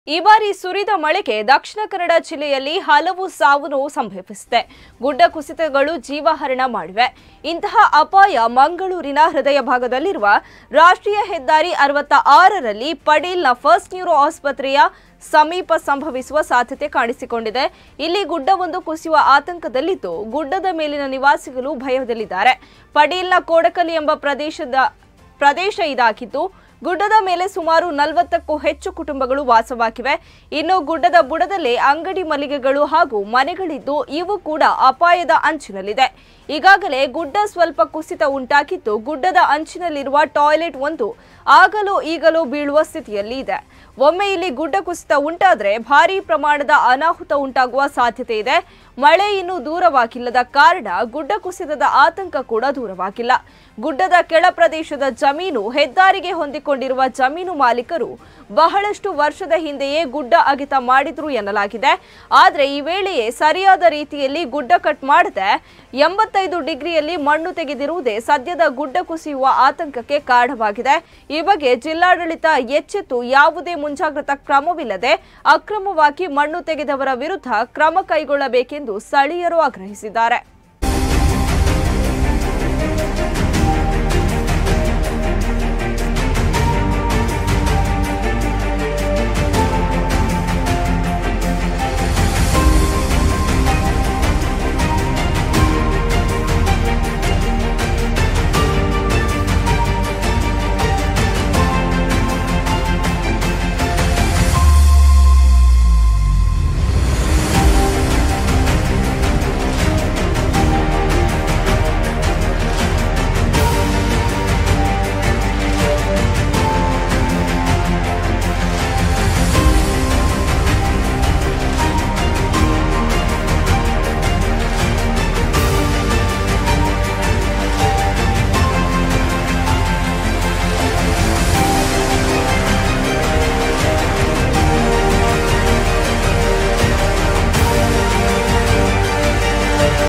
ಈ ಬಾರಿ ಸುರಿದ ಮಳೆಗೆ ದಕ್ಷಿಣ ಕನ್ನಡ ಜಿಲ್ಲೆಯಲ್ಲಿ ಹಲವು ಸಾವು ನೋವು ಸಂಭವಿಸಿದೆ. ಗುಡ್ಡ ಕುಸಿತಗಳು ಜೀವಹರಣ ಮಾಡಿವೆ. ಇಂತಹ ಅಪಾಯ ಮಂಗಳೂರಿನ ಹೃದಯ ಭಾಗದಲ್ಲಿರುವ ರಾಷ್ಟ್ರೀಯ ಹೆದ್ದಾರಿ 66ರಲ್ಲಿ ಪಡೀಲ್ನ ಫಸ್ಟ್ ನ್ಯೂರೋ ಆಸ್ಪತ್ರೆಯ ಸಮೀಪ ಸಂಭವಿಸುವ ಸಾಧ್ಯತೆ ಕಾಣಿಸಿಕೊಂಡಿದೆ. ಇಲ್ಲಿ ಗುಡ್ಡವೊಂದು ಕುಸಿಯುವ ಆತಂಕದಲ್ಲಿದ್ದು, ಗುಡ್ಡದ ಮೇಲಿನ ನಿವಾಸಿಗಳು ಭಯದಲ್ಲಿದ್ದಾರೆ. ಪಡೀಲ್ನ ಕೋಡಕಲಿ ಎಂಬ ಪ್ರದೇಶ ಇದಾಗಿದ್ದು, ಗುಡ್ಡದ ಮೇಲೆ ಸುಮಾರು 40ಕ್ಕೂ ಹೆಚ್ಚು ಕುಟುಂಬಗಳು ವಾಸವಾಗಿವೆ. ಇನ್ನು ಗುಡ್ಡದ ಬುಡದಲ್ಲೇ ಅಂಗಡಿ ಮಳಿಗೆಗಳು ಹಾಗೂ ಮನೆಗಳಿದ್ದು, ಇವು ಕೂಡ ಅಪಾಯದ ಅಂಚಿನಲ್ಲಿದೆ. ಈಗಾಗಲೇ ಗುಡ್ಡ ಸ್ವಲ್ಪ ಕುಸಿತ ಉಂಟಾಗಿದ್ದು, ಗುಡ್ಡದ ಅಂಚಿನಲ್ಲಿರುವ ಟಾಯ್ಲೆಟ್ ಒಂದು ಆಗಲೂ ಈಗಲೂ ಬೀಳುವ ಸ್ಥಿತಿಯಲ್ಲಿ ಇದೆ. ಒಮ್ಮೆ ಇಲ್ಲಿ ಗುಡ್ಡ ಕುಸಿತ ಉಂಟಾದರೆ ಭಾರೀ ಪ್ರಮಾಣದ ಅನಾಹುತ ಉಂಟಾಗುವ ಸಾಧ್ಯತೆ ಇದೆ. ಮಳೆ ಇನ್ನೂ ದೂರವಾಗಿಲ್ಲದ ಕಾರಣ ಗುಡ್ಡ ಕುಸಿತದ ಆತಂಕ ಕೂಡ ದೂರವಾಗಿಲ್ಲ. ಗುಡ್ಡದ ಕೆಳ ಪ್ರದೇಶದ ಜಮೀನು ಹೆದ್ದಾರಿಗೆ ಹೊಂದಿಕೊಂಡಿರುವ ಜಮೀನು ಮಾಲೀಕರು ಬಹಳಷ್ಟು ವರ್ಷದ ಹಿಂದೆಯೇ ಗುಡ್ಡ ಅಗೆತ ಮಾಡಿದ್ರು ಎನ್ನಲಾಗಿದೆ. ಆದರೆ ಈ ವೇಳೆಯೇ ಸರಿಯಾದ ರೀತಿಯಲ್ಲಿ ಗುಡ್ಡ ಕಟ್ ಮಾಡದೆ 85 ಡಿಗ್ರಿಯಲ್ಲಿ ಮಣ್ಣು ತೆಗೆದಿರುವುದೇ ಸದ್ಯದ ಗುಡ್ಡ ಕುಸಿಯುವ ಆತಂಕಕ್ಕೆ ಕಾರಣವಾಗಿದೆ. ಈ ಬಗ್ಗೆ ಜಿಲ್ಲಾಡಳಿತ ಎಚ್ಚೆತ್ತು ಯಾವುದೇ ಮುಂಜಾಗ್ರತಾ ಕ್ರಮವಿಲ್ಲದೆ ಅಕ್ರಮವಾಗಿ ಮಣ್ಣು ತೆಗೆದವರ ವಿರುದ್ಧ ಕ್ರಮ ಕೈಗೊಳ್ಳಬೇಕೆಂದು ಸ್ಥಳೀಯರು ಆಗ್ರಹಿಸಿದ್ದಾರೆ.